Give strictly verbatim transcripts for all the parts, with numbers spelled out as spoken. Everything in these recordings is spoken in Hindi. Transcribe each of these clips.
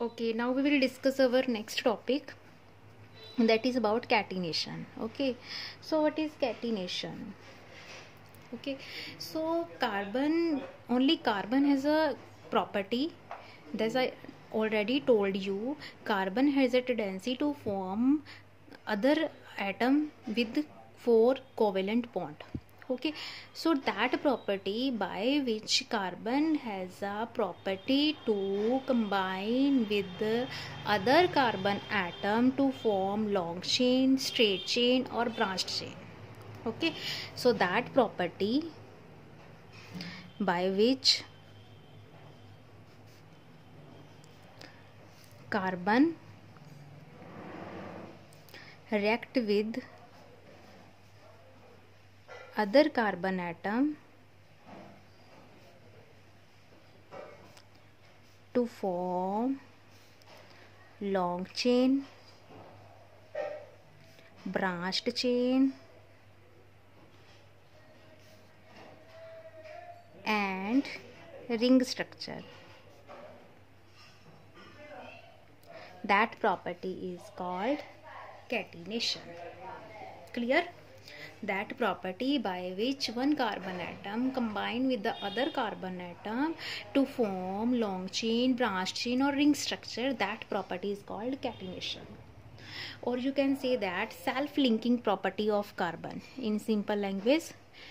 Okay, now we will discuss our next topic, that is about catenation. Okay, so what is catenation? Okay, so carbon, only carbon has a property, as I already told you, carbon has a tendency to form other atom with four covalent bond. Okay, so that property by which carbon has a property to combine with the other carbon atom to form long chain, straight chain or branched chain. Okay, so that property by which carbon react with other carbon atom to form long chain, branched chain and ring structure. That property is called catenation. Clear? That property by which one carbon atom combine with the other carbon atom to form long chain, branched chain or ring structure, that property is called catenation. Or you can say that self-linking property of carbon. In simple language,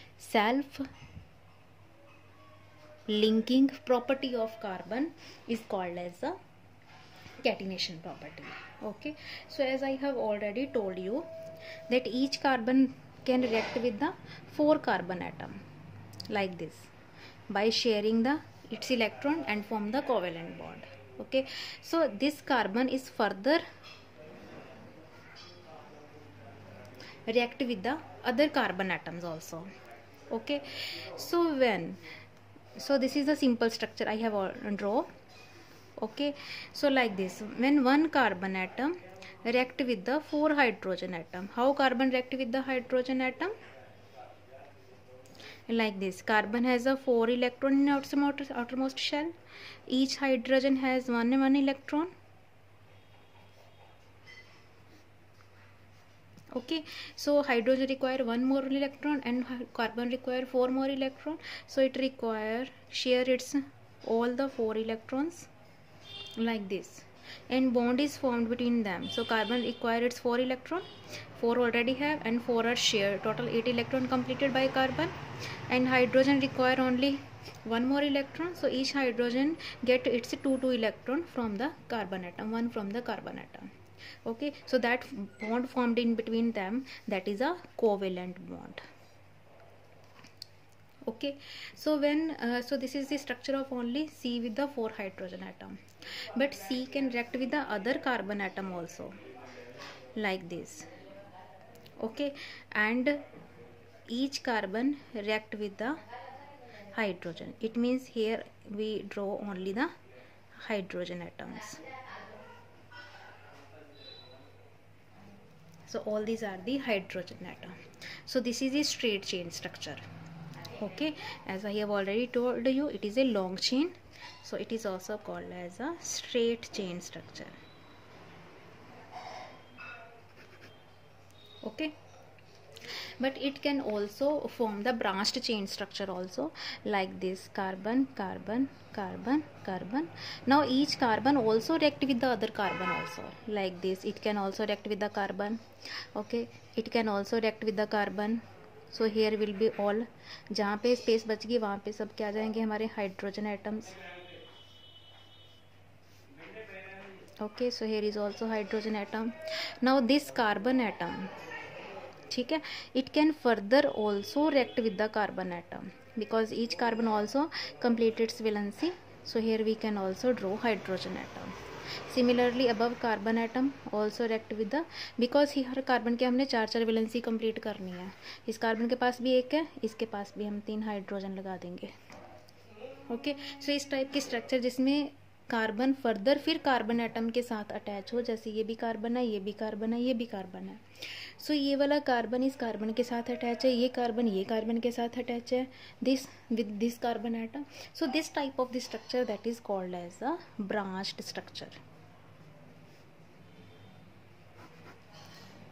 self-linking property of carbon is called as a catenation property. Okay, so as I have already told you that each carbon can react with the four carbon atom like this by sharing the its electron and form the covalent bond. Okay, so this carbon is further react with the other carbon atoms also. Okay, so when so this is the simple structure I have drawn. Okay, so like this, when one carbon atom react with the four hydrogen atom, how carbon react with the hydrogen atom? Like this, carbon has a four electron in outermost, outermost shell, each hydrogen has one one electron. Okay, so hydrogen require one more electron and carbon require four more electron, so it require share its all the four electrons like this, and bond is formed between them. So carbon require its four electron, four already have and four are shared, total eight electron completed by carbon, and hydrogen require only one more electron, so each hydrogen get its two two electron from the carbon atom, one from the carbon atom. Okay, so that bond formed in between them, that is a covalent bond. Okay, so when uh, so this is the structure of only C with the four hydrogen atom, but C can react with the other carbon atom also like this. Okay, and each carbon react with the hydrogen. It means here we draw only the hydrogen atoms. So all these are the hydrogen atom. So this is a straight chain structure. Okay, as I have already told you, it is a long chain, so it is also called as a straight chain structure. Okay, but it can also form the branched chain structure also like this, carbon carbon carbon carbon. Now each carbon also react with the other carbon also like this, it can also react with the carbon. Okay, it can also react with the carbon. So here will be all, जहाँ पे स्पेस बच गई वहाँ पे सब क्या आ जाएंगे हमारे hydrogen atoms. Okay, so here is also hydrogen atom. Now this carbon atom, ठीक है, it can further also react with the carbon atom because each carbon also complete its valency. So here we can also draw hydrogen atom. Similarly above carbon atom also react with the, because हर कार्बन के हमने चार चार वैलेंसी कंप्लीट करनी है, इस कार्बन के पास भी एक है, इसके पास भी हम तीन हाइड्रोजन लगा देंगे. ओके, सो इस टाइप की स्ट्रक्चर जिसमें कार्बन फर्दर फिर कार्बन एटम के साथ अटैच हो, जैसे ये भी कार्बन है, ये भी कार्बन है, ये भी कार्बन है. सो so, ये वाला कार्बन इस कार्बन के साथ अटैच है, ये कार्बन ये कार्बन के साथ अटैच है, this with this carbon atom. So this type of the structure that is called as a branched structure.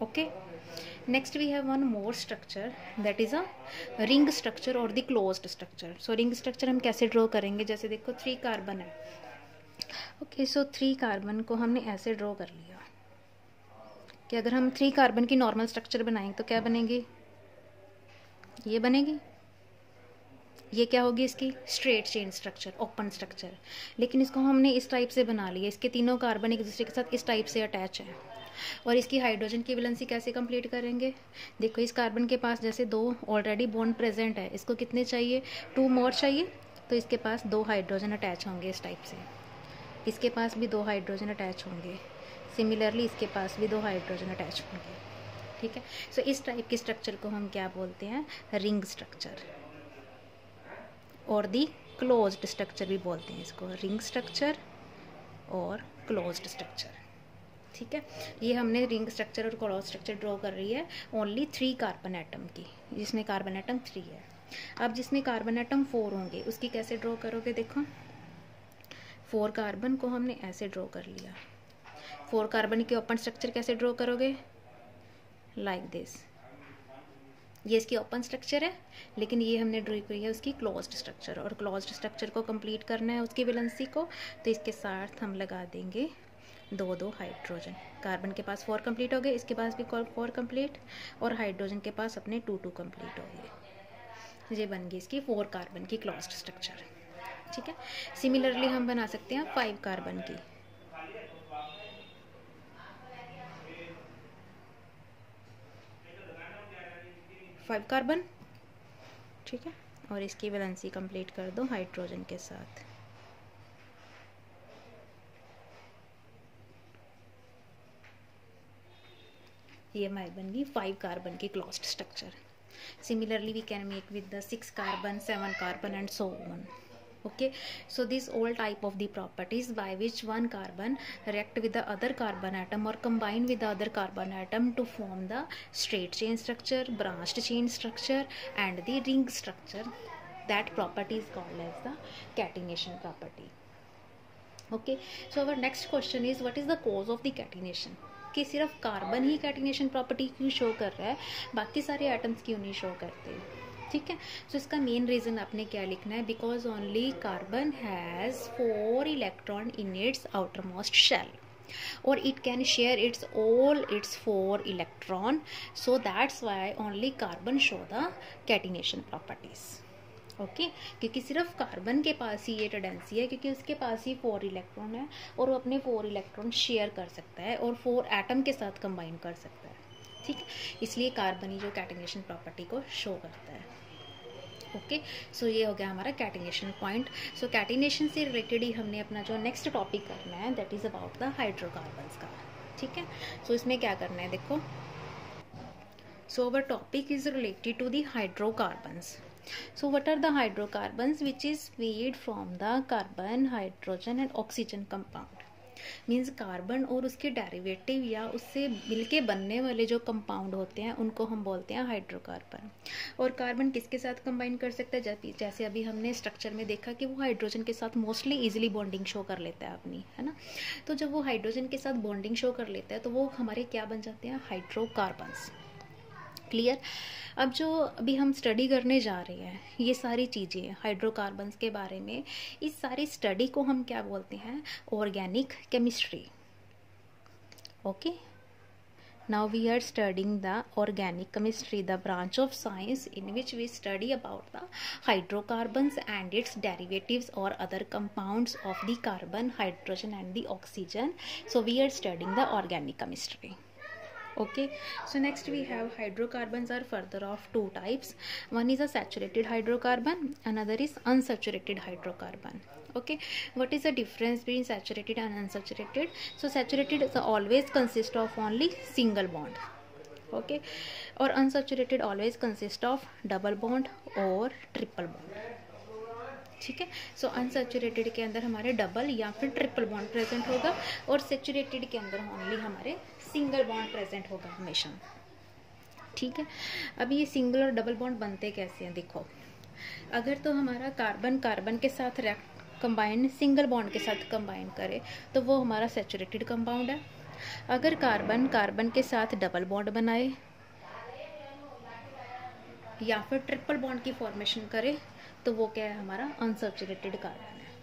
Okay, next we have one more structure that is a ring structure और the closed structure. So ring structure हम कैसे ड्रॉ करेंगे, जैसे देखो थ्री कार्बन है. ओके, सो थ्री कार्बन को हमने ऐसे ड्रॉ कर लिया कि अगर हम थ्री कार्बन की नॉर्मल स्ट्रक्चर बनाएंगे तो क्या बनेगी, ये बनेगी. ये क्या होगी इसकी straight chain structure, open structure. लेकिन इसको हमने इस टाइप से बना लिया, इसके तीनों कार्बन एक दूसरे के साथ इस टाइप से अटैच है. और इसकी हाइड्रोजन की वैलेंसी कैसे कंप्लीट करेंगे, देखो इस कार्बन के पास जैसे दो ऑलरेडी बॉन्ड प्रेजेंट है, इसको कितने चाहिए, टू मोर चाहिए. तो इसके पास दो हाइड्रोजन अटैच होंगे इस टाइप से, इसके पास भी दो हाइड्रोजन अटैच होंगे, सिमिलरली इसके पास भी दो हाइड्रोजन अटैच होंगे. ठीक है, सो इस टाइप की स्ट्रक्चर को हम क्या बोलते हैं, रिंग स्ट्रक्चर और दी क्लोज्ड स्ट्रक्चर भी बोलते हैं इसको, रिंग स्ट्रक्चर और क्लोज्ड स्ट्रक्चर. ठीक है, ये हमने रिंग स्ट्रक्चर और क्लोज स्ट्रक्चर ड्रॉ कर रही है ओनली थ्री कार्बन एटम की, जिसमें कार्बन एटम थ्री है. अब जिसमें कार्बन एटम फोर होंगे उसकी कैसे ड्रॉ करोगे, देखो फोर कार्बन को हमने ऐसे ड्रॉ कर लिया. फोर कार्बन के ओपन स्ट्रक्चर कैसे ड्रॉ करोगे, लाइक दिस. ये इसकी ओपन स्ट्रक्चर है, लेकिन ये हमने ड्रॉ करी है उसकी क्लोज्ड स्ट्रक्चर. और क्लोज्ड स्ट्रक्चर को कंप्लीट करना है उसकी वैलेंसी को, तो इसके साथ हम लगा देंगे दो दो हाइड्रोजन. कार्बन के पास फोर कंप्लीट हो गए, इसके पास भी फोर कंप्लीट, और हाइड्रोजन के पास अपने टू टू कंप्लीट हो गए. ये बन गई इसकी फोर कार्बन की क्लोज्ड स्ट्रक्चर. ठीक है, सिमिलरली हम बना सकते हैं फाइव कार्बन की. फाइव कार्बन, ठीक है, और इसकी वैलेंसी कंप्लीट कर दो हाइड्रोजन के साथ. ये हमारी बन गई फाइव कार्बन की closed structure. Similarly we can make with the six carbon, seven carbon and so on. Okay, so these all type of the properties by which one carbon react with the other carbon atom or combine with the other carbon atom to form the straight chain structure, branched chain structure and the ring structure, that property is called as the catenation property. Okay, so our next question is what is the cause of the catenation. कि सिर्फ कार्बन ही कैटिनेशन प्रॉपर्टी क्यों शो कर रहा है, बाकी सारे एटम्स क्यों नहीं शो करते. ठीक है, सो इसका मेन रीज़न आपने क्या लिखना है, because only carbon has four electron in its outer most shell और it can share its all its four electron, so that's why only carbon show the catenation properties. Okay, क्योंकि सिर्फ कार्बन के पास ही ये टेंडेंसी है, क्योंकि उसके पास ही फोर इलेक्ट्रॉन है और वो अपने फोर इलेक्ट्रॉन शेयर कर सकता है और फोर एटम के साथ कंबाइन कर सकता है. ठीक है, इसलिए कार्बन ही जो कैटिनेशन प्रॉपर्टी को शो करता है. ओके, सो ये हो गया हमारा कैटिनेशन पॉइंट. सो कैटिनेशन से रिलेटेड ही हमने अपना जो नेक्स्ट टॉपिक करना है that is about the hydrocarbons का. ठीक है, सो इसमें क्या करना है, देखो so our topic is related to the hydrocarbons. So what are the hydrocarbons which is made from the carbon, hydrogen and oxygen compound. Means carbon और उसके डेरिवेटिव या उससे मिलके बनने वाले जो कंपाउंड होते हैं उनको हम बोलते हैं हाइड्रोकार्बन. और कार्बन किसके साथ कंबाइन कर सकता है, जैसे अभी हमने स्ट्रक्चर में देखा कि वो हाइड्रोजन के साथ मोस्टली इजीली बॉन्डिंग शो कर लेता है अपनी, है ना. तो जब वो हाइड्रोजन के साथ बॉन्डिंग शो कर लेता है तो वो हमारे क्या बन जाते हैं, हाइड्रोकार्बन्स. क्लियर. अब जो अभी हम स्टडी करने जा रहे हैं ये सारी चीज़ें हाइड्रोकार्बन्स के बारे में, इस सारी स्टडी को हम क्या बोलते हैं, organic chemistry. Okay, now we are studying the organic chemistry, the branch of science in which we study about the hydrocarbons and its derivatives और other compounds of the carbon, hydrogen and the oxygen. So we are studying the organic chemistry. Okay, so next we have hydrocarbons are further of two types. One is a saturated hydrocarbon, another is unsaturated hydrocarbon. Okay, what is the difference between saturated and unsaturated? So saturated is always consist of only single bond. Okay, or unsaturated always consist of double bond or triple bond. ठीक है, सो अनसेचुरेटेड के अंदर हमारे डबल या फिर ट्रिपल बॉन्ड प्रेजेंट होगा और सेचुरेटेड के अंदर ओनली हमारे सिंगल बॉन्ड प्रेजेंट होगा हमेशा. ठीक है, अब ये सिंगल और डबल बॉन्ड बनते कैसे हैं, देखो अगर तो हमारा कार्बन कार्बन के साथ रिएक्ट कंबाइन सिंगल बॉन्ड के साथ कंबाइन करे तो वो हमारा सेचुरेटेड कंपाउंड है. अगर कार्बन कार्बन के साथ डबल बॉन्ड बनाए या फिर ट्रिपल बॉन्ड की फॉर्मेशन करे तो वो क्या है, हमारा अनसैचुरेटेड कार्बन है।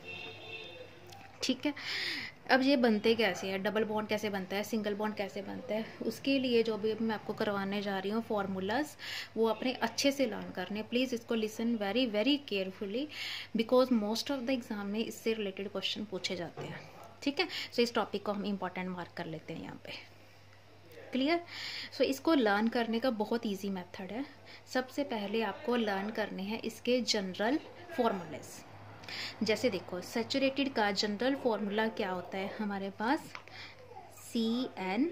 ठीक है, अब ये बनते कैसे हैं, डबल बॉन्ड कैसे बनता है, सिंगल बॉन्ड कैसे बनता है, उसके लिए जो भी मैं आपको करवाने जा रही हूँ फॉर्मूलाज, वो अपने अच्छे से लर्न करने। प्लीज़ इसको listen very very carefully, because most of the exam में इससे रिलेटेड क्वेश्चन पूछे जाते हैं। ठीक है, सो इस टॉपिक को हम इंपॉर्टेंट मार्क कर लेते हैं यहाँ पे। क्लियर? सो इसको लर्न करने का बहुत ईजी मेथड है। सबसे पहले आपको लर्न करने हैं इसके जनरल फॉर्मूलेज। जैसे देखो, सैचुरेटेड का जनरल फॉर्मूला क्या होता है हमारे पास, C N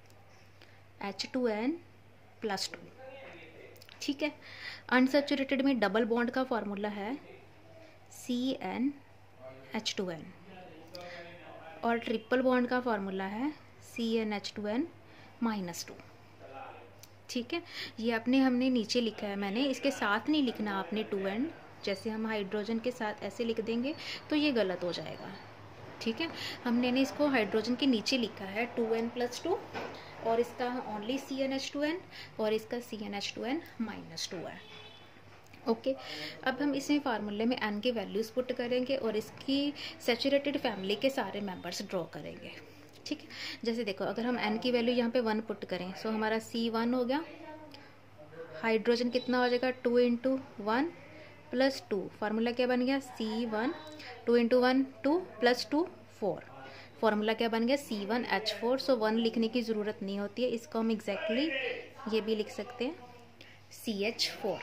H two N plus two. ठीक है, अनसैचुरेटेड में डबल बॉन्ड का फॉर्मूला है C N H two N, और ट्रिपल बॉन्ड का फॉर्मूला है C N H two N minus two. ठीक है, ये अपने हमने नीचे लिखा है, मैंने इसके साथ नहीं लिखना आपने टू एन, जैसे हम हाइड्रोजन के साथ ऐसे लिख देंगे तो ये गलत हो जाएगा। ठीक है, हमने ने इसको हाइड्रोजन के नीचे लिखा है टू एन प्लस टू, और इसका only C N H two N, और इसका C N H two N minus two है। ओके, अब हम इसमें फार्मूले में एन के वैल्यूज़ पुट करेंगे और इसकी सैचुरेटेड फैमिली के सारे मेंबर्स ड्रॉ करेंगे। ठीक है, जैसे देखो, अगर हम एन की वैल्यू यहाँ पे वन पुट करें, सो हमारा सी वन हो गया, हाइड्रोजन कितना हो जाएगा, two into one plus two, formula क्या बन गया, C one, two into one two plus two four, formula क्या बन गया, C one H four. So one लिखने की ज़रूरत नहीं होती है, इसको हम एग्जैक्टली ये भी लिख सकते हैं, सी एच फोर।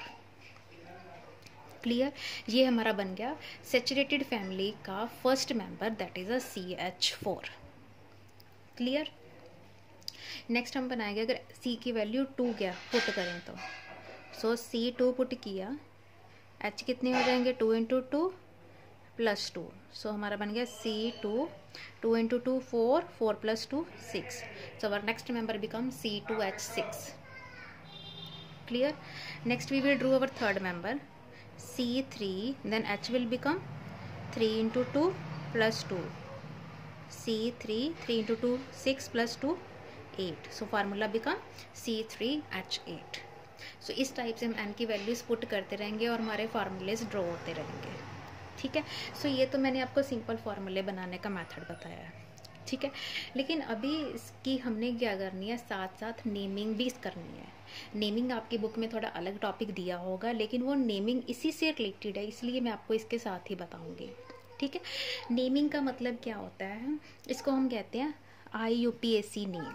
क्लियर? ये हमारा बन गया सैचुरेटेड फैमिली का first member, that is a C H four. Clear? Next हम बनाएंगे, अगर सी की वैल्यू टू क्या पुट करें तो, सो सी टू पुट किया, एच कितने हो जाएंगे, two into two plus two, so हमारा बन गया C two, two into two four, four plus two six, so our next member become C two H six. Clear? Next we will drew our third member C three, then H will become three into two plus two, C three, three into two six plus two eight, so formula become C three H eight. so इस टाइप से हम n की वैल्यूज पुट करते रहेंगे और हमारे फार्मूलेज ड्रॉ होते रहेंगे। ठीक है, सो so ये तो मैंने आपको सिंपल फार्मूले बनाने का मेथड बताया है। ठीक है, लेकिन अभी इसकी हमने क्या करनी है, साथ साथ नेमिंग भी करनी है। नेमिंग आपकी बुक में थोड़ा अलग टॉपिक दिया होगा, लेकिन वो नेमिंग इसी से रिलेटेड है, इसलिए मैं आपको इसके साथ ही बताऊंगी। ठीक है, नेमिंग का मतलब क्या होता है, इसको हम कहते हैं I U P S C name.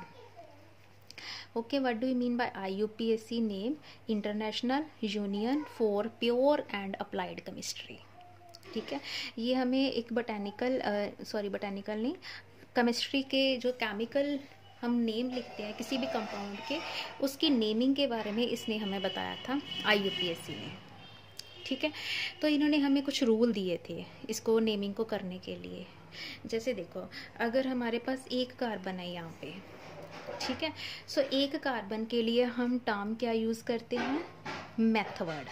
Okay, what do you mean by I U P S C name, international union for pure and applied chemistry. ठीक है, ये हमें एक बोटैनिकल सॉरी बोटैनिकल नहीं केमिस्ट्री के जो केमिकल हम नेम लिखते हैं किसी भी कंपाउंड के, उसकी नेमिंग के बारे में इसने हमें बताया था I U P S C ने। ठीक है, तो इन्होंने हमें कुछ रूल दिए थे इसको नेमिंग को करने के लिए। जैसे देखो, अगर हमारे पास एक कार्बन है यहाँ पे, ठीक है, सो एक कार्बन के लिए हम टर्म क्या यूज़ करते हैं, मेथड।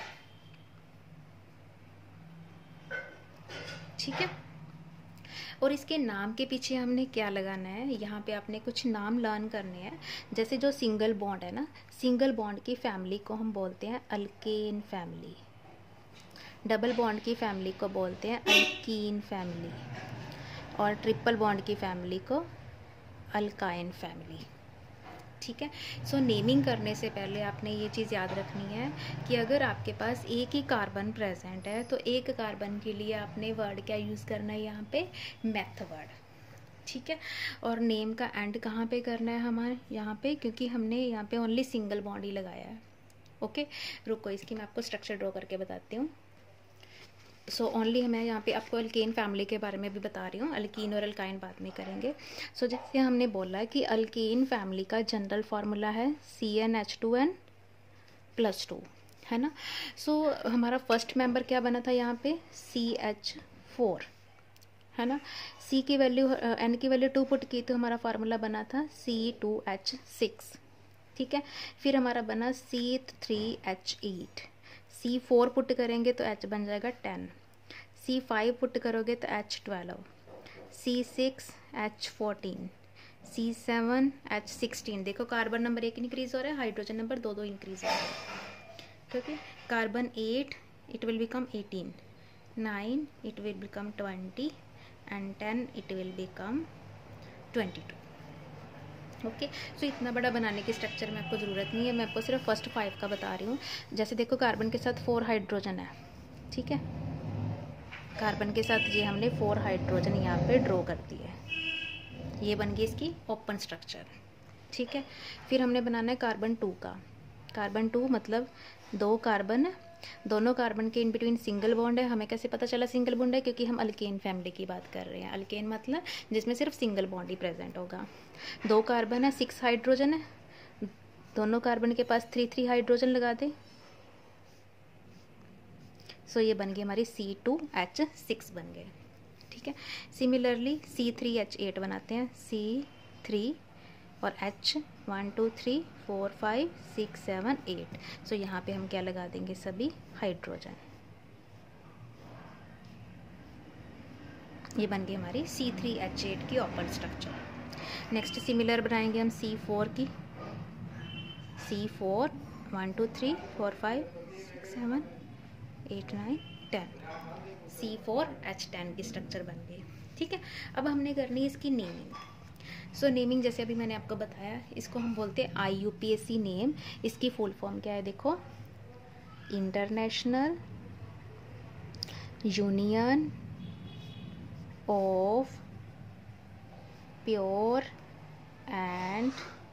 ठीक है, और इसके नाम के पीछे हमने क्या लगाना है, यहाँ पे आपने कुछ नाम लर्न करने हैं। जैसे जो सिंगल बॉन्ड है ना, सिंगल बॉन्ड की फैमिली को हम बोलते हैं अल्केन फैमिली, डबल बॉन्ड की फैमिली को बोलते हैं अल्कीन फैमिली, और ट्रिपल बॉन्ड की फैमिली को अल्काइन फैमिली। ठीक है, सो नेमिंग करने से पहले आपने ये चीज़ याद रखनी है कि अगर आपके पास एक ही कार्बन प्रेजेंट है तो एक कार्बन के लिए आपने वर्ड क्या यूज़ करना है, यहाँ पे मेथड। ठीक है, और नेम का एंड कहाँ पे करना है हमारे यहाँ पे, क्योंकि हमने यहाँ पे ओनली सिंगल बॉन्ड ही लगाया है। ओके, रुको इसकी मैं आपको स्ट्रक्चर ड्रॉ करके बताती हूँ। सो so, ओनली मैं यहाँ पे आपको अल्केन फैमिली के बारे में भी बता रही हूँ, अल्कीन और अल्काइन बाद में करेंगे। सो so, जैसे हमने बोला कि अल्केन फैमिली का जनरल फार्मूला है C N H two N plus two, है ना। सो so, हमारा फर्स्ट मेंबर क्या बना था यहाँ पे, सी एच फोर, है ना। सी की वैल्यू, एन की वैल्यू टू पुट की तो हमारा फार्मूला बना था सी टू एच सिक्स। ठीक है, फिर हमारा बना C three H eight, C four put करेंगे तो एच बन जाएगा टेन, सी फाइव पुट करोगे तो H twelve, C six H fourteen, C seven H sixteen. देखो कार्बन नंबर एक इंक्रीज हो रहा है, हाइड्रोजन नंबर दो दो इंक्रीज हो रहा है। ठीक है, carbon eight it will become eighteen, nine it will become twenty and ten it will become twenty two. Okay, so इतना बड़ा बनाने की स्ट्रक्चर में आपको ज़रूरत नहीं है, मैं आपको सिर्फ फर्स्ट फाइव का बता रही हूँ। जैसे देखो कार्बन के साथ फोर हाइड्रोजन है, ठीक है, कार्बन के साथ ये हमने फोर हाइड्रोजन यहाँ पे ड्रॉ कर दी है, ये बन गई इसकी ओपन स्ट्रक्चर। ठीक है, फिर हमने बनाना है कार्बन टू का। कार्बन टू मतलब दो कार्बन है, दोनों कार्बन के इन बिटवीन सिंगल बॉन्ड है। हमें कैसे पता चला सिंगल बॉन्ड है? क्योंकि हम अल्केन फैमिली की बात कर रहे हैं। अल्केन मतलब जिसमें सिर्फ सिंगल बॉन्ड ही प्रेजेंट होगा। दो कार्बन है, सिक्स हाइड्रोजन है, दोनों कार्बन के पास थ्री थ्री हाइड्रोजन लगा दे, सो ये बन गई हमारी सी टू एच सिक्स बन गए। ठीक है, similarly C three H eight बनाते हैं, सी थ्री और H one two three four five six seven eight. So यहाँ पे हम क्या लगा देंगे? सभी हाइड्रोजन। ये बन गई हमारी सी थ्री एच एट की ओपन स्ट्रक्चर। नेक्स्ट सिमिलर बनाएंगे हम सी फोर की, C four one two three four five six seven eight nine ten, C four H ten की स्ट्रक्चर बन गई। ठीक है, अब हमने करनी है इसकी नेमिंग। सो so, नेमिंग जैसे अभी मैंने आपको बताया, इसको हम बोलते हैं I U P A C name. इसकी फुल फॉर्म क्या है? देखो, international union of pure and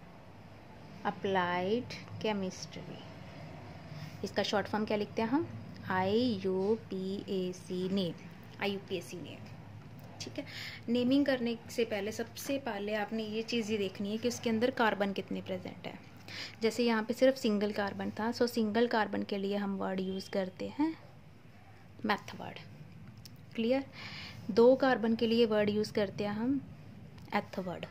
applied chemistry. इसका शॉर्ट फॉर्म क्या लिखते हैं हम? I U P A C name, I U P A C name. ठीक है, नेमिंग करने से पहले सबसे पहले आपने ये चीज़ ही देखनी है कि उसके अंदर कार्बन कितने प्रेजेंट है। जैसे यहाँ पे सिर्फ सिंगल कार्बन था, सो सिंगल कार्बन के लिए हम वर्ड यूज़ करते हैं मैथ वर्ड। क्लियर? दो कार्बन के लिए वर्ड यूज़ करते हैं हम एथ वर्ड।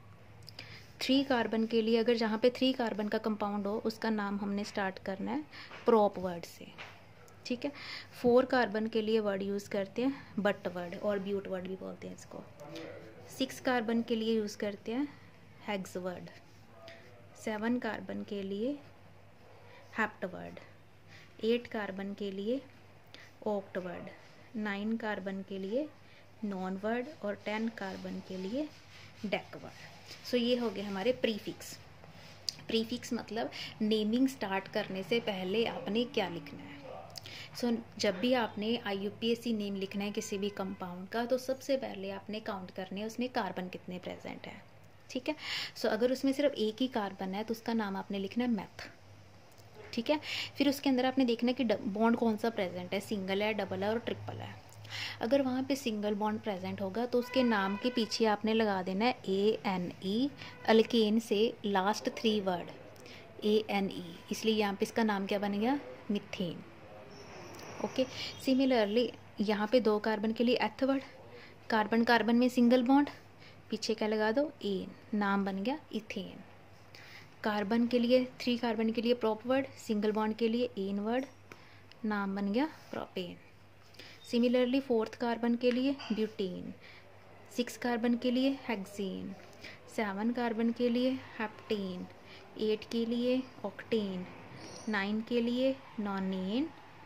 थ्री कार्बन के लिए, अगर जहाँ पे थ्री कार्बन का कंपाउंड हो, उसका नाम हमने स्टार्ट करना है प्रोप वर्ड से। ठीक है, फोर कार्बन के लिए वर्ड यूज़ करते हैं बट वर्ड, और ब्यूट वर्ड भी बोलते हैं इसको। सिक्स कार्बन के लिए यूज़ करते हैं हेक्स वर्ड। सेवन कार्बन के लिए हेप्ट वर्ड। एट कार्बन के लिए ओक्ट वर्ड। नाइन कार्बन के लिए नॉन वर्ड, और टेन कार्बन के लिए डेक वर्ड। सो ये हो गए हमारे प्रीफिक्स। प्रीफिक्स मतलब नेमिंग स्टार्ट करने से पहले आपने क्या लिखना है। सो so, जब भी आपने I U P A C name लिखना है किसी भी कंपाउंड का, तो सबसे पहले आपने काउंट करने हैं उसमें कार्बन कितने प्रेजेंट है। ठीक है, सो so, अगर उसमें सिर्फ एक ही कार्बन है तो उसका नाम आपने लिखना है मैथ। ठीक है, फिर उसके अंदर आपने देखना है कि बॉन्ड कौन सा प्रेजेंट है, सिंगल है, डबल है और ट्रिपल है। अगर वहाँ पे सिंगल बॉन्ड प्रेजेंट होगा तो उसके नाम के पीछे आपने लगा देना है ए एन ई। अल्केन से last three word A N E, इसलिए यहाँ पे इसका नाम क्या बन गया? मिथेन। ओके, सिमिलरली यहाँ पे दो कार्बन के लिए एथ वर्ड, कार्बन कार्बन में सिंगल बॉन्ड, पीछे क्या लगा दो? एन, नाम बन गया इथेन। कार्बन के लिए, थ्री कार्बन के लिए प्रोप वर्ड, सिंगल बॉन्ड के लिए एन वर्ड, नाम बन गया प्रोपेन। सिमिलरली फोर्थ कार्बन के लिए ब्यूटेन, सिक्स कार्बन के लिए हेक्सेन, सेवन कार्बन के लिए हेप्टेन, एट के लिए ऑक्टेन, नाइन के लिए नॉनेन,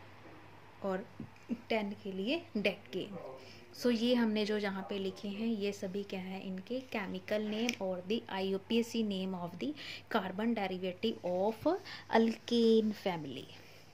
और टेन के लिए डेकेन। सो so, ये हमने जो यहाँ पे लिखे हैं ये सभी क्या है? इनके केमिकल नेम और the I U P A C name of the carbon derivative of alkane family.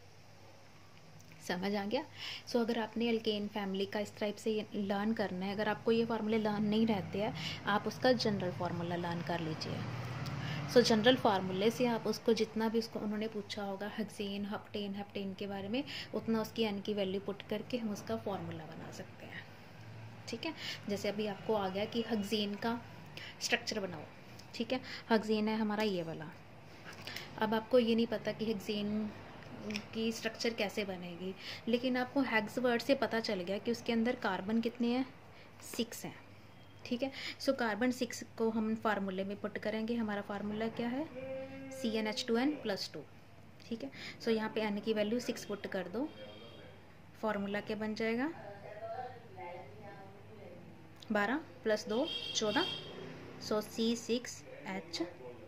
समझ आ गया? सो so, अगर आपने अल्केन फैमिली का इस टाइप से लर्न करना है, अगर आपको ये फार्मूले लर्न नहीं रहते हैं, आप उसका जनरल फार्मूला लर्न कर लीजिए। सो so, जनरल फार्मूले से आप उसको जितना भी उसको उन्होंने पूछा होगा हेक्सेन, हेप्टेन, हेप्टेन के बारे में, उतना उसकी एन की वैल्यू पुट करके हम उसका फार्मूला बना सकते हैं। ठीक है, जैसे अभी आपको आ गया कि हेक्सेन का स्ट्रक्चर बनाओ। ठीक है, हेक्सेन है हमारा ये वाला। अब आपको ये नहीं पता कि हेक्सेन की स्ट्रक्चर कैसे बनेगी, लेकिन आपको हेक्स वर्ड से पता चल गया कि उसके अंदर कार्बन कितने हैं? सिक्स हैं। ठीक है, सो कार्बन सिक्स को हम फार्मूले में पुट करेंगे। हमारा फार्मूला क्या है? C N H two N plus two. ठीक है, सो यहाँ पे एन की वैल्यू सिक्स पुट कर दो, फार्मूला क्या बन जाएगा? बारह प्लस दो चौदह, so C six H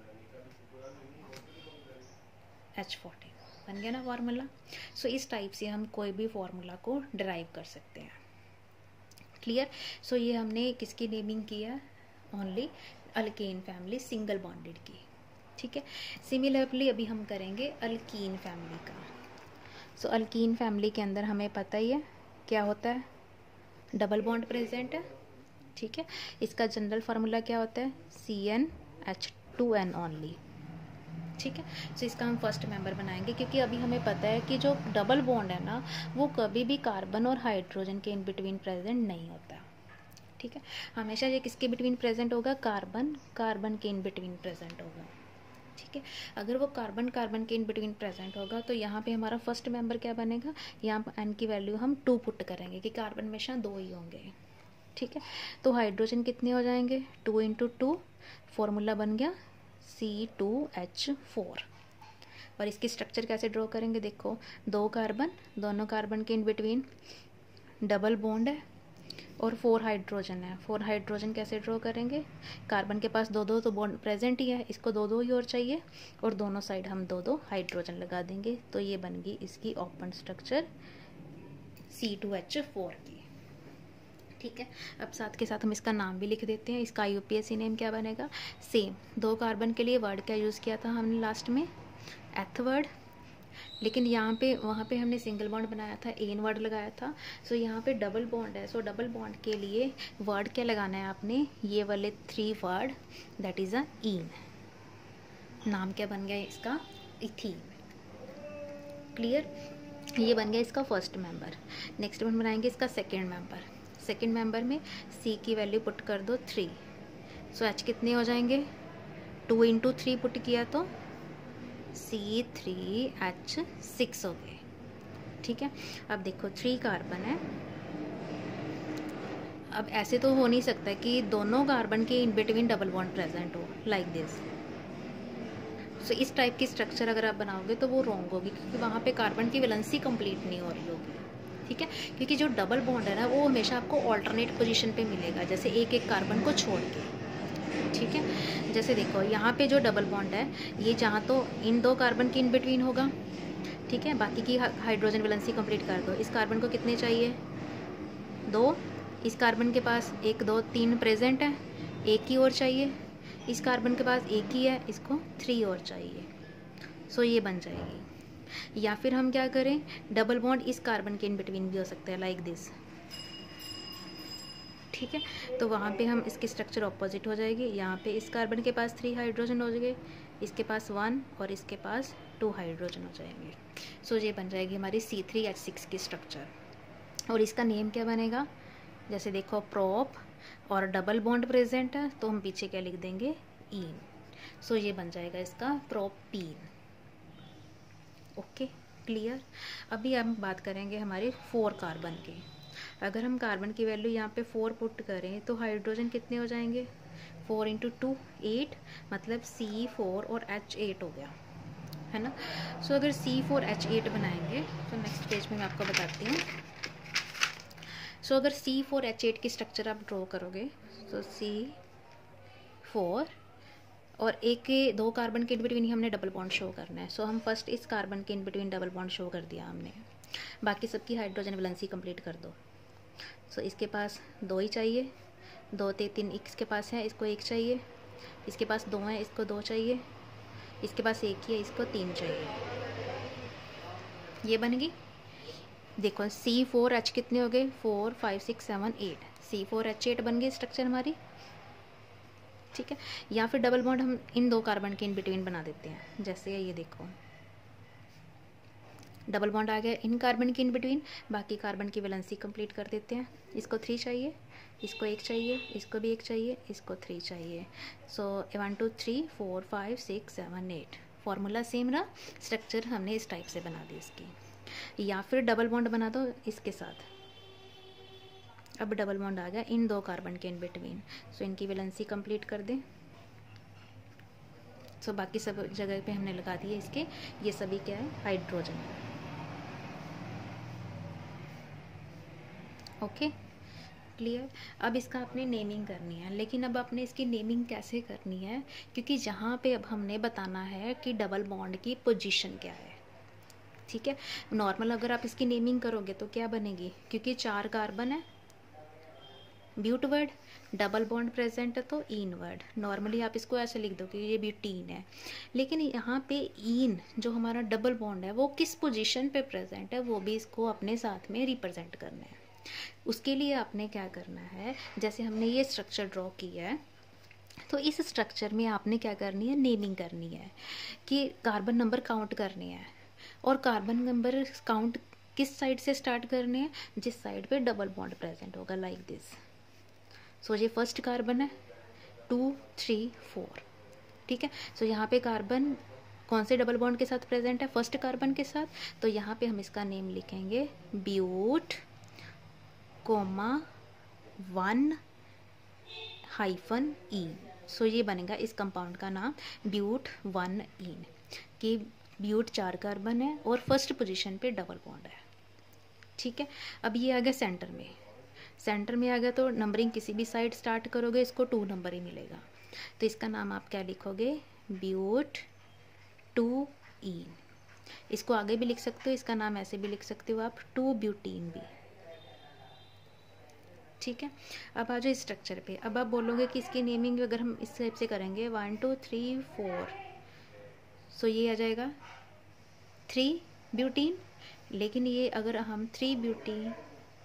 H fourteen बन गया ना फार्मूला। सो इस टाइप से हम कोई भी फार्मूला को डिराइव कर सकते हैं। क्लियर। सो ये हमने किसकी नेमिंग की है, only alkane family single bonded की। ठीक है। सिमिलरली अभी हम करेंगे अल्कीन फैमिली का। सो so, अल्कीन फैमिली के अंदर हमें पता ही है क्या होता है, डबल बॉन्ड प्रेजेंट है। ठीक है। इसका जनरल फार्मूला क्या होता है, C N H two N only. ठीक है। सो so, इसका हम फर्स्ट मेंबर बनाएंगे, क्योंकि अभी हमें पता है कि जो डबल बॉन्ड है ना वो कभी भी कार्बन और हाइड्रोजन के इन बिटवीन प्रेजेंट नहीं होता। ठीक है। हमेशा ये किसके बिटवीन प्रेजेंट होगा, कार्बन कार्बन के इन बिटवीन प्रेजेंट होगा। ठीक है। अगर वो कार्बन कार्बन के इन बिटवीन प्रेजेंट होगा तो यहाँ पे हमारा फर्स्ट मेंबर क्या बनेगा, यहाँ पर एन की वैल्यू हम टू पुट करेंगे कि कार्बन हमेशा दो ही होंगे। ठीक है। तो हाइड्रोजन कितने हो जाएंगे, टू इंटू टू, फॉर्मूला बन गया सी टू एच फोर। और इसकी स्ट्रक्चर कैसे ड्रॉ करेंगे, देखो दो कार्बन, दोनों कार्बन के इन बिटवीन डबल बॉन्ड है और फोर हाइड्रोजन है। फोर हाइड्रोजन कैसे ड्रॉ करेंगे, कार्बन के पास दो दो तो बॉन्ड प्रेजेंट ही है, इसको दो दो ही और चाहिए और दोनों साइड हम दो दो हाइड्रोजन लगा देंगे। तो ये बन गई इसकी open structure C two H four की। ठीक है। अब साथ के साथ हम इसका नाम भी लिख देते हैं। इसका I U P A C name क्या बनेगा, सेम। दो कार्बन के लिए वर्ड क्या यूज़ किया था हमने लास्ट में, एथ वर्ड। लेकिन यहाँ पे वहाँ पे हमने सिंगल बॉन्ड बनाया था, एन वर्ड लगाया था। सो यहाँ पे डबल बॉन्ड है, सो डबल बॉन्ड के लिए वर्ड क्या लगाना है आपने, ये वाले three word, that is a ene. नाम क्या बन गया इसका, इथीन। क्लियर। ये बन गया इसका फर्स्ट मेंबर। नेक्स्ट वन बनाएंगे इसका सेकेंड मेंबर। सेकेंड मेंबर में सी की वैल्यू पुट कर दो थ्री। सो एच कितने हो जाएंगे, टू इंटू थ्री पुट किया तो सी थ्री एच सिक्स हो गए। ठीक है। अब देखो थ्री कार्बन है, अब ऐसे तो हो नहीं सकता कि दोनों कार्बन के in between double bond present हो लाइक दिस। सो इस टाइप की स्ट्रक्चर अगर आप बनाओगे तो वो रॉन्ग होगी, क्योंकि वहाँ पे कार्बन की वैलेंसी कंप्लीट नहीं हो रही होगी। ठीक है। क्योंकि जो डबल बॉन्ड है ना वो हमेशा आपको ऑल्टरनेट पोजीशन पे मिलेगा, जैसे एक एक कार्बन को छोड़ के। ठीक है। जैसे देखो यहाँ पे जो डबल बॉन्ड है ये जहाँ तो इन दो कार्बन के इन बिटवीन होगा। ठीक है। बाकी की हाइड्रोजन वैलेंसी कंप्लीट कर दो। इस कार्बन को कितने चाहिए, दो। इस कार्बन के पास एक दो तीन प्रेजेंट है, एक ही और चाहिए। इस कार्बन के पास एक ही है, इसको थ्री और चाहिए। सो ये बन जाएगी। या फिर हम क्या करें, डबल बॉन्ड इस कार्बन के इन बिटवीन भी हो सकता है लाइक दिस। ठीक है। तो वहाँ पे हम इसकी स्ट्रक्चर ऑपोजिट हो जाएगी। यहाँ पे इस कार्बन के पास थ्री हाइड्रोजन हो जाएंगे, इसके पास वन और इसके पास टू हाइड्रोजन हो जाएंगे। सो ये बन जाएगी हमारी सी थ्री एच सिक्स की स्ट्रक्चर। और इसका नेम क्या बनेगा, जैसे देखो प्रोप और डबल बॉन्ड प्रेजेंट है तो हम पीछे क्या लिख देंगे, ईन। सो ये बन जाएगा इसका प्रोपीन। ओके। क्लियर। अभी हम बात करेंगे हमारे फोर कार्बन के। अगर हम कार्बन की वैल्यू यहाँ पे फोर पुट करें तो हाइड्रोजन कितने हो जाएंगे, फोर इंटू टू एट, मतलब सी फोर और एच एट हो गया, है ना। सो so, अगर सी फोर एच एट बनाएंगे तो नेक्स्ट पेज में मैं आपको बताती हूँ। सो so, अगर सी फोर एच एट की स्ट्रक्चर आप ड्रॉ करोगे तो सी फोर और एक के दो कार्बन के इन बिटवीन ही हमने डबल बॉन्ड शो करना है। सो so, हम फर्स्ट इस कार्बन के in between double bond show कर दिया हमने, बाकी सबकी हाइड्रोजन वैलेंसी कंप्लीट कर दो। सो so, इसके पास दो ही चाहिए, दो ते तीन इसके पास है, इसको एक चाहिए। इसके पास दो हैं, इसको दो चाहिए। इसके पास एक ही है, इसको तीन चाहिए। ये बन गई। देखो सी फोर एच कितने हो गए, four five six seven eight, C four H eight बन गई स्ट्रक्चर हमारी। ठीक है। या फिर डबल बॉन्ड हम इन दो कार्बन के इन बिटवीन बना देते हैं, जैसे ये देखो डबल बॉन्ड आ गया इन कार्बन के इन बिटवीन, बाकी कार्बन की वैलेंसी कंप्लीट कर देते हैं। इसको थ्री चाहिए, इसको एक चाहिए, इसको भी एक चाहिए, इसको थ्री चाहिए। So one two three four five six seven eight, formula same रहा, स्ट्रक्चर हमने इस टाइप से बना दी इसकी। या फिर डबल बॉन्ड बना दो इसके साथ। अब डबल बॉन्ड आ गया इन दो कार्बन के इन बिटवीन, सो इनकी वैलेंसी कंप्लीट कर दें। सो so, बाकी सब जगह पे हमने लगा दिए इसके, ये सभी क्या है, हाइड्रोजन है। ओके। क्लियर। अब इसका आपने नेमिंग करनी है, लेकिन अब आपने इसकी नेमिंग कैसे करनी है, क्योंकि जहाँ पे अब हमने बताना है कि डबल बॉन्ड की पोजीशन क्या है। ठीक है, नॉर्मल अगर आप इसकी नेमिंग करोगे तो क्या बनेगी, क्योंकि चार कार्बन है, but word, double bond present है तो इन वर्ड। नॉर्मली आप इसको ऐसे लिख दो कि ये ब्यूटीन है, लेकिन यहाँ पे इन जो हमारा डबल बॉन्ड है वो किस पोजीशन पे प्रेजेंट है वो भी इसको अपने साथ में रिप्रेजेंट करना है। उसके लिए आपने क्या करना है, जैसे हमने ये स्ट्रक्चर ड्रॉ किया है तो इस स्ट्रक्चर में आपने क्या करनी है, नेमिंग करनी है कि कार्बन नंबर काउंट करने हैं, और कार्बन नंबर काउंट किस साइड से स्टार्ट करने हैं, जिस साइड पे डबल बॉन्ड प्रेजेंट होगा, लाइक दिस। सो ये फर्स्ट कार्बन है, टू थ्री फोर, ठीक है। सो यहाँ पे कार्बन कौन से डबल बॉन्ड के साथ प्रेजेंट है, फर्स्ट कार्बन के साथ, तो यहाँ पे हम इसका नेम लिखेंगे but comma one hyphen ene. So ये बनेगा इस कंपाउंड का नाम ब्यूट वन इन, कि ब्यूट चार कार्बन है और फर्स्ट पोजीशन पे डबल बॉन्ड है। ठीक है, अब ये आ गया सेंटर में, सेंटर में आ गया तो नंबरिंग किसी भी साइड स्टार्ट करोगे इसको टू नंबर ही मिलेगा, तो इसका नाम आप क्या लिखोगे, ब्यूट टू इन। इसको आगे भी लिख सकते हो, इसका नाम ऐसे भी लिख सकते हो आप, टू ब्यूटीन भी। ठीक है, अब आ जाओ स्ट्रक्चर पे। अब आप बोलोगे कि इसकी नेमिंग अगर हम इस टाइप से करेंगे one two three four, so ये आ जाएगा थ्री ब्यूटीन, लेकिन ये अगर हम थ्री ब्यूटीन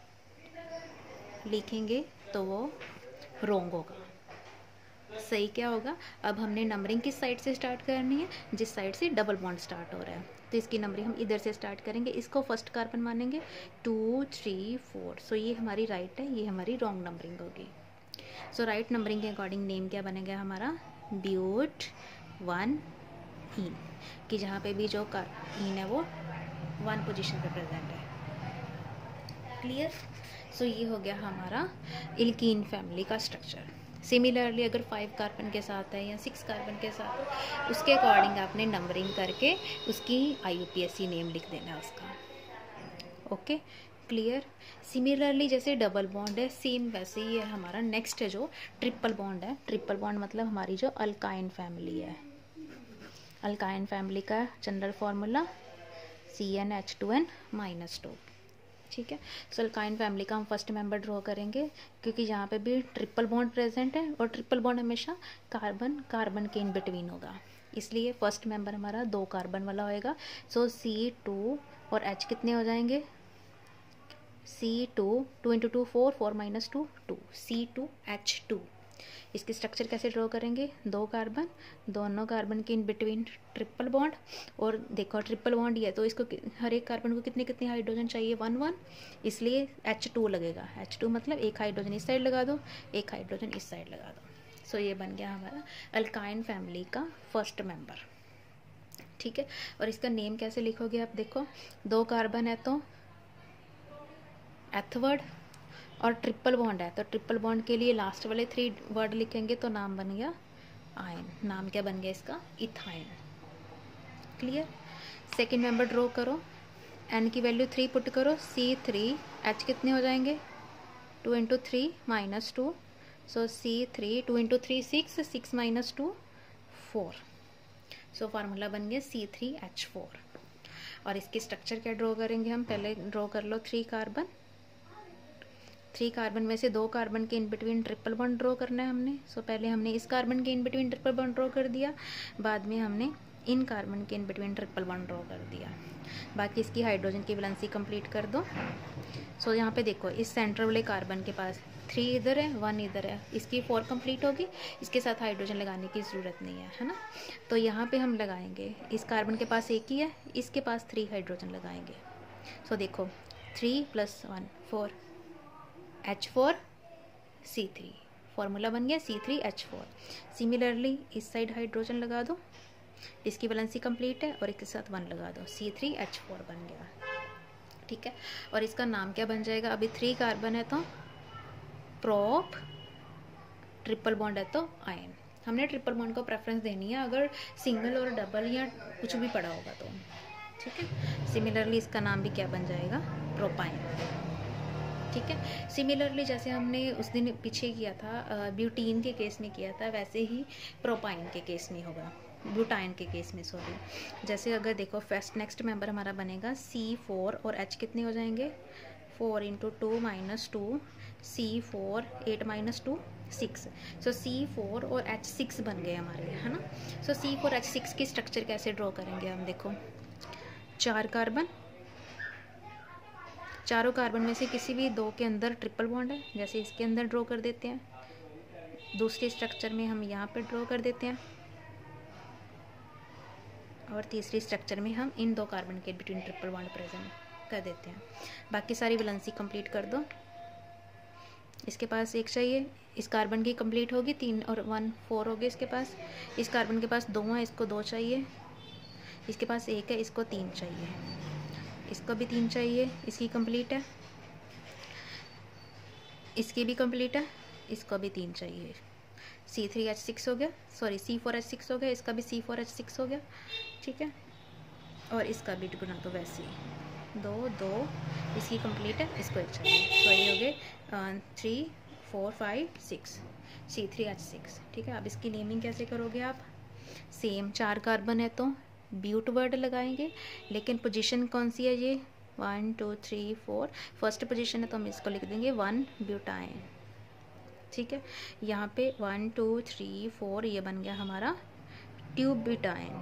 लिखेंगे तो वो रॉन्ग होगा। सही क्या होगा, अब हमने नंबरिंग किस साइड से स्टार्ट करनी है, जिस साइड से डबल बॉन्ड स्टार्ट हो रहा है, तो इसकी नंबरिंग हम इधर से स्टार्ट करेंगे, इसको फर्स्ट कार्बन मानेंगे, टू थ्री फोर। सो ये हमारी राइट है, ये हमारी रॉन्ग नंबरिंग होगी। सो राइट नंबरिंग के अकॉर्डिंग नेम क्या बनेगा हमारा, ब्यूट वन इन, कि जहाँ पे भी जो इन है वो वन पोजीशन पे प्रेजेंट है। क्लियर। सो ये हो गया हमारा एल्कीन फैमिली का स्ट्रक्चर। सिमिलरली अगर फाइव कार्बन के साथ है या सिक्स कार्बन के साथ है, उसके अकॉर्डिंग आपने नंबरिंग करके उसकी I U P A C name लिख देना है उसका। Okay, clear. सिमिलरली जैसे डबल बॉन्ड है, सेम वैसे ही है हमारा नेक्स्ट है जो ट्रिपल बॉन्ड है। ट्रिपल बॉन्ड मतलब हमारी जो अल्काइन फैमिली है, अल्काइन फैमिली का general formula C N H two N minus two. ठीक है, सो अल्काइन फैमिली का हम फर्स्ट मेंबर ड्रॉ करेंगे, क्योंकि यहाँ पे भी ट्रिपल बॉन्ड प्रेजेंट है और ट्रिपल बॉन्ड हमेशा कार्बन कार्बन के इन बिटवीन होगा, इसलिए फर्स्ट मेंबर हमारा दो कार्बन वाला होएगा। सो सी टू और एच कितने हो जाएंगे, C two, two into two four, four minus two two, C two H two. इसकी स्ट्रक्चर कैसे ड्रॉ करेंगे, दो कार्बन, दोनों कार्बन के इन बिटवीन ट्रिपल बॉन्ड, और देखो ट्रिपल बॉन्ड ही है तो इसको हर एक कार्बन को कितने कितने हाइड्रोजन चाहिए, वन वन, इसलिए एच टू लगेगा। एच टू मतलब एक हाइड्रोजन इस साइड लगा दो, एक हाइड्रोजन इस साइड लगा दो। सो ये बन गया हमारा अल्काइन फैमिली का फर्स्ट मेंबर। ठीक है, और इसका नेम कैसे लिखोगे आप, देखो दो कार्बन है तो एथ वर्ड, और ट्रिपल बॉन्ड है तो ट्रिपल बॉन्ड के लिए लास्ट वाले थ्री वर्ड लिखेंगे तो नाम बन गया आयन। नाम क्या बन गया इसका, ethyne. Clear. Second member draw करो, एन की वैल्यू थ्री पुट करो, सी थ्री, एच कितने हो जाएंगे, two into three minus two, so C three, two into three six, six minus two four. So formula बन गया सी थ्री एच फोर। और इसकी स्ट्रक्चर क्या ड्रॉ करेंगे हम, पहले ड्रॉ कर लो थ्री कार्बन, थ्री कार्बन में से दो कार्बन के in between triple bond draw करना है हमने। सो so, पहले हमने इस कार्बन के in between triple bond draw कर दिया, बाद में हमने इन कार्बन के in between triple bond draw कर दिया। बाकी इसकी हाइड्रोजन की वैलेंसी कंप्लीट कर दो। सो so, यहाँ पे देखो इस सेंटर वाले कार्बन के पास थ्री इधर है, वन इधर है, इसकी फोर कंप्लीट होगी, इसके साथ हाइड्रोजन लगाने की ज़रूरत नहीं है, है ना। तो यहाँ पे हम लगाएंगे, इस कार्बन के पास एक ही है, इसके पास थ्री हाइड्रोजन लगाएंगे। सो so, देखो three plus one four, H four C three, formula बन गया C three H four. Similarly इस साइड हाइड्रोजन लगा दो, इसकी वैलेंसी कंप्लीट है, और इसके साथ वन लगा दो, सी थ्री एच फोर बन गया। ठीक है, और इसका नाम क्या बन जाएगा, अभी थ्री कार्बन है तो प्रोप, ट्रिपल बॉन्ड है तो आयन। हमने ट्रिपल बॉन्ड को प्रेफरेंस देनी है अगर सिंगल और डबल या कुछ भी पड़ा होगा तो। ठीक है, सिमिलरली इसका नाम भी क्या बन जाएगा, प्रोपाइन। ठीक है। सिमिलरली जैसे हमने उस दिन पीछे किया था ब्यूटीन के केस में किया था, वैसे ही प्रोपाइन के केस में होगा, ब्यूटाइन के केस में सॉरी। जैसे अगर देखो फर्स्ट नेक्स्ट मेंबर हमारा बनेगा सी फोर और एच कितने हो जाएंगे, four into two minus two, C four eight minus two six. So C four और एच सिक्स बन गए हमारे, है ना। So C four H six की स्ट्रक्चर कैसे ड्रॉ करेंगे हम, देखो चार कार्बन, चारों कार्बन में से किसी भी दो के अंदर ट्रिपल बॉन्ड है, जैसे इसके अंदर ड्रॉ कर देते हैं, दूसरी स्ट्रक्चर में हम यहाँ पे ड्रॉ कर देते हैं, और तीसरी स्ट्रक्चर में हम इन दो कार्बन के बिटवीन ट्रिपल बॉन्ड प्रेजेंट कर देते हैं। बाकी सारी वैलेंसी कंप्लीट कर दो। इसके पास एक चाहिए, इस कार्बन की कंप्लीट होगी, तीन और वन फोर हो गए इसके पास। इस कार्बन के पास दो हैं, इसको दो चाहिए। इसके पास एक है, इसको तीन चाहिए। इसको भी तीन चाहिए, इसकी कंप्लीट है। इसकी भी कंप्लीट है, इसको भी तीन चाहिए। सी थ्री एच सिक्स हो गया, sorry C four H six हो गया, इसका भी सी फोर एच सिक्स हो गया, ठीक है। और इसका भी गुना तो वैसे ही दो दो, इसकी कंप्लीट है, इसको एक चाहिए। सो ये हो गए three four five six, C three H six, ठीक है। अब इसकी नेमिंग कैसे करोगे आप, सेम चार कार्बन है तो ब्यूट वर्ड लगाएंगे, लेकिन पोजीशन कौन सी है, ये one two three four, first position है तो हम इसको लिख देंगे वन ब्यूटाइन, ठीक है। यहाँ पे वन टू थ्री फोर, ये बन गया हमारा two butyne.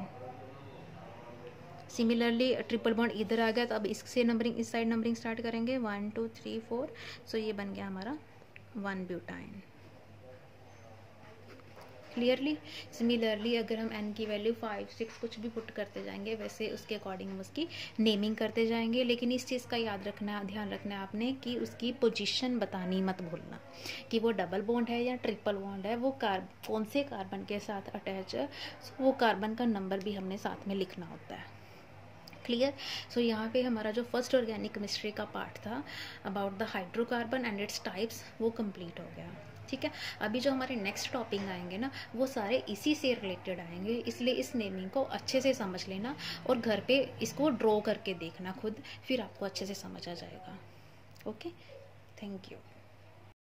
Similarly triple bond इधर आ गया, तो अब इससे नंबरिंग, इस साइड नंबरिंग स्टार्ट करेंगे, one two three four, so ये बन गया हमारा वन ब्यूटाइन। क्लियरली। सिमिलरली अगर हम एन की वैल्यू फाइव सिक्स कुछ भी पुट करते जाएंगे, वैसे उसके अकॉर्डिंग हम उसकी नेमिंग करते जाएंगे। लेकिन इस चीज़ का याद रखना, ध्यान रखना है आपने कि उसकी पोजीशन बतानी मत भूलना, कि वो डबल बॉन्ड है या ट्रिपल बॉन्ड है, वो कार कौन से कार्बन के साथ अटैच है, वो कार्बन का नंबर भी हमने साथ में लिखना होता है। क्लियर। सो यहाँ पे हमारा जो फर्स्ट ऑर्गेनिक केमिस्ट्री का पार्ट था about the hydrocarbon and its types, वो कंप्लीट हो गया, ठीक है। अभी जो हमारे नेक्स्ट टॉपिक आएंगे ना, वो सारे इसी से रिलेटेड आएंगे, इसलिए इस नेमिंग को अच्छे से समझ लेना और घर पे इसको ड्रॉ करके देखना खुद, फिर आपको अच्छे से समझ आ जाएगा। Okay, thank you.